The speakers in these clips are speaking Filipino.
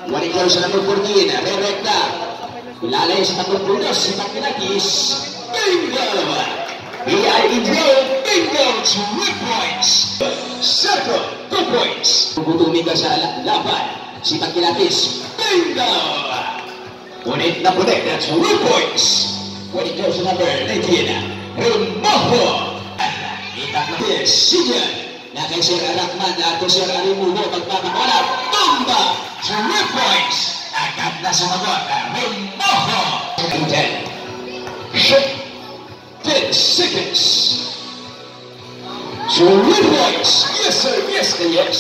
Walikol sa number 14, re-recta. Ilalay sa number 2, si Makinakis. Bingo! B.I.E.J. Bingo! 2 points. Circle, 2 points. Butumi ka sa laban, si Makinakis. Bingo! Punit na punit, that's 2 points. Walikol sa number 19, Remojo. Itakis, Sijan. Na kay Sir Arakman at Sir Arimuno pagpapakalat. Tumba! 3 points. Agad na sumagot. Remojo. 10. Shot. 10 seconds. 3 points. Yes sir, yes na yes.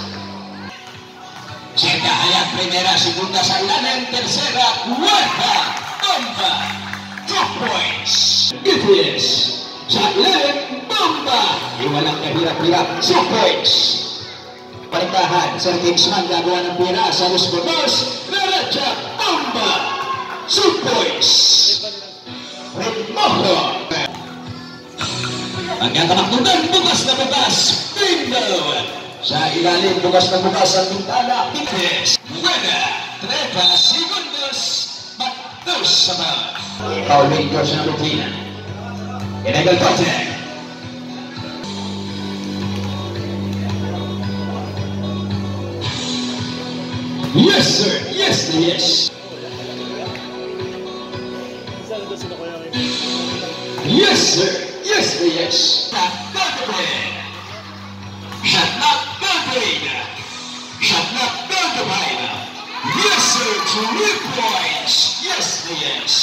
Cerca hayat primera, segunda sa ilalim, tercera, cuarta. Tumba. 2 points. It is. Sa ilalim, bomba! Iwalang kahirap-hirap, 2 points. Palintahan, Sir Kingsman gagawa ng pira sa Los Bonos, Raratcha, bomba! 2 points. Remojo. Ang katamaktunan, bukas na bukas, bingo! Sa ilalim, bukas na bukas ang bintana, Pictes. Buena, 30 segundos, matos sa bawat. Ikaw, Rangers na rutina. Illegal contact. Yes sir, yes to yes. Yes sir, yes to yes. Shot not good. Shot not good. Shot not good. Yes sir, 3 points. Yes to yes.